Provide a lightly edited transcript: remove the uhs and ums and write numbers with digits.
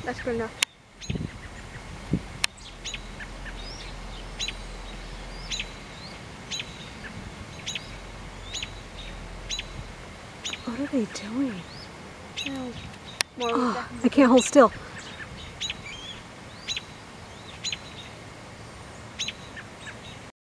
That's good enough. What are they doing? More Oh, I can't hold still.